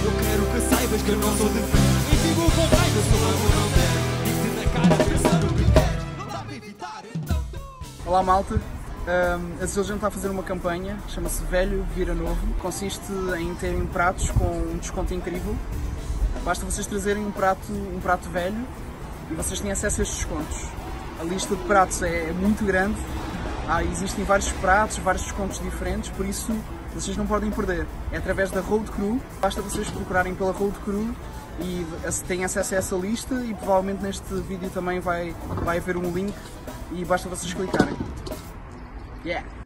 Eu quero que saibas que eu não sou de fé. E vivo com raiva, sou logo não der. Digo-te na cara, pensar o que queres. Não dá para evitar, então. Olá malta, a Zildjian está a fazer uma campanha, chama-se Velho Vira Novo. Consiste em terem pratos com um desconto incrível. Basta vocês trazerem um prato velho e vocês têm acesso a estes descontos. A lista de pratos é muito grande, existem vários pratos, vários descontos diferentes, por isso vocês não podem perder. É através da Road Crew, basta vocês procurarem pela Road Crew e têm acesso a essa lista, e provavelmente neste vídeo também vai haver um link e basta vocês clicarem. Yeah!